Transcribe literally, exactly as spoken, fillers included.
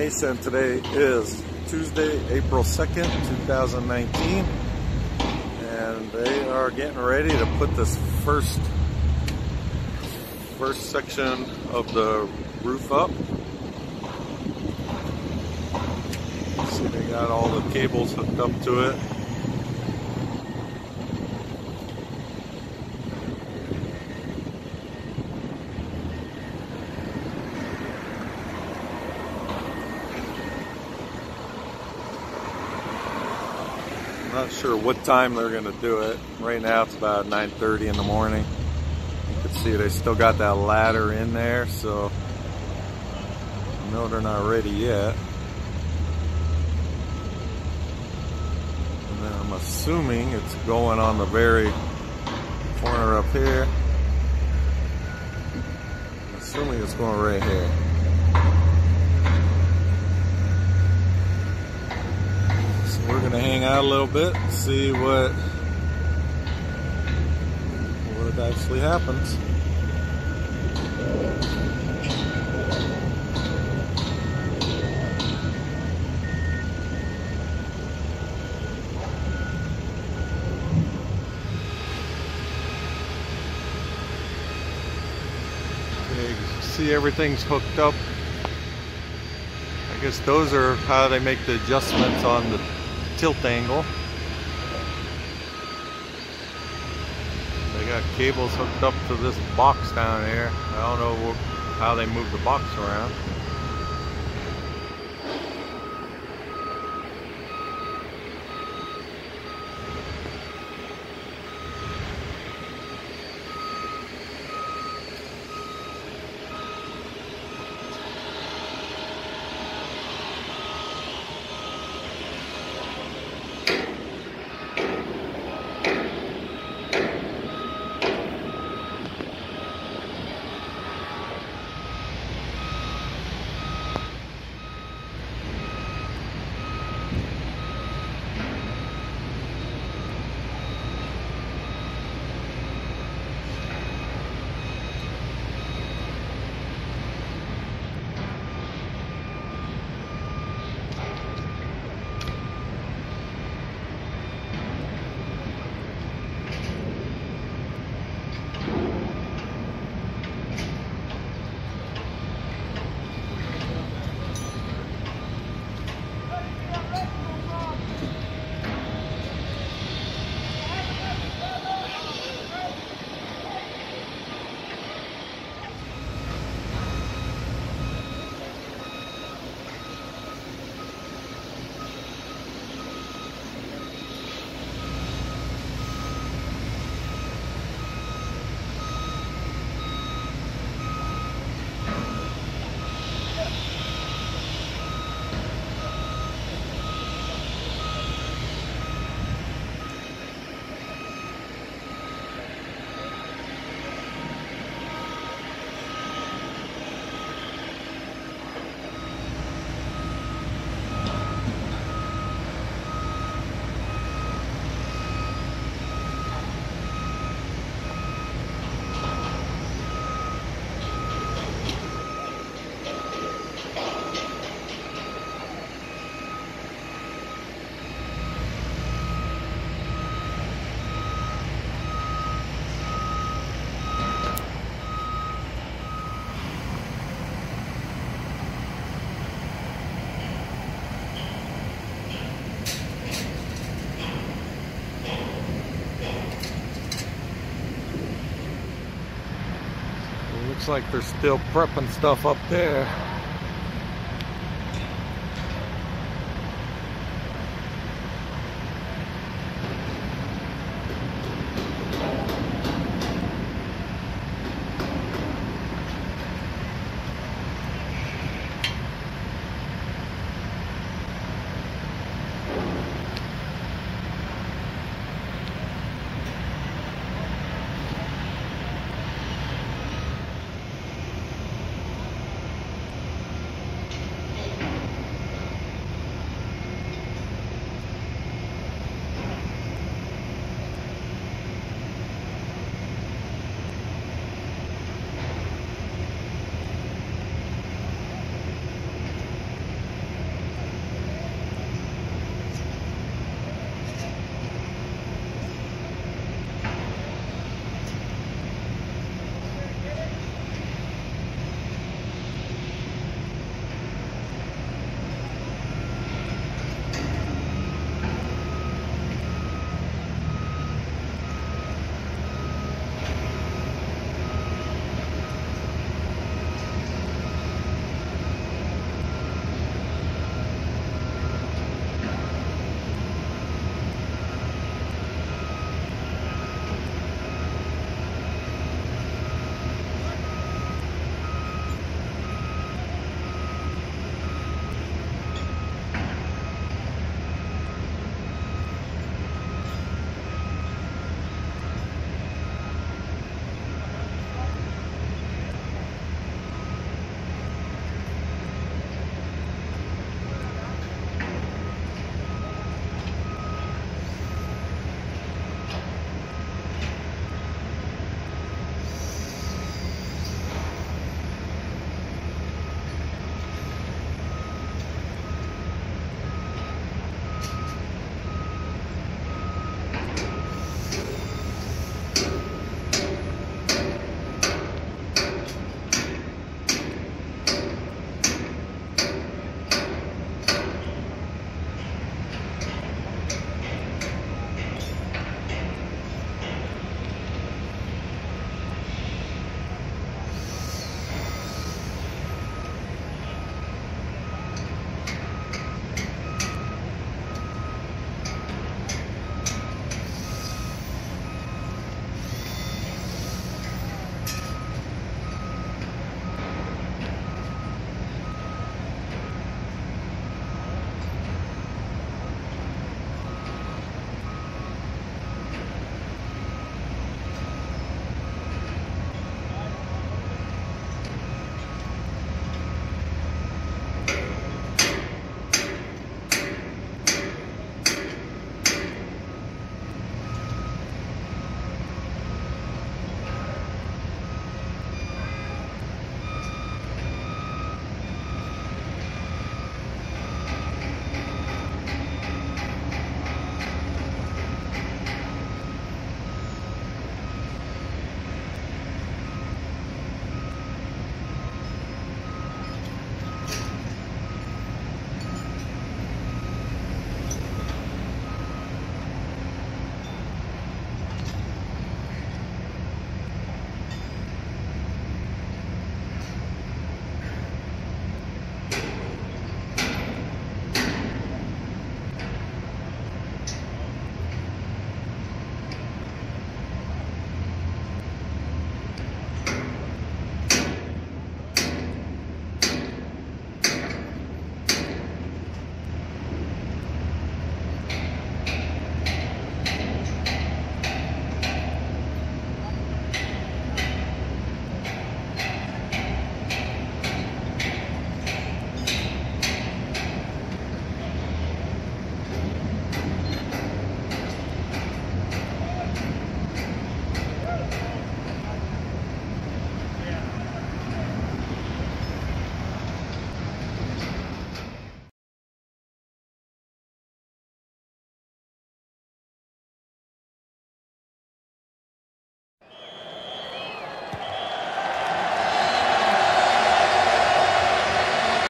Mesa, and today is Tuesday, April second, two thousand nineteen, and they are getting ready to put this first first section of the roof up. See, they got all the cables hooked up to it. Not sure what time they're going to do it. Right now it's about nine thirty in the morning. You can see they still got that ladder in there, so I know they're not ready yet. And then I'm assuming it's going on the very corner up here. I'm assuming it's going right here. We're gonna hang out a little bit, see what what actually happens. Okay, you see everything's hooked up. I guess those are how they make the adjustments on the tilt angle. They got cables hooked up to this box down here. I don't know how they move the box around. Looks like they're still prepping stuff up there.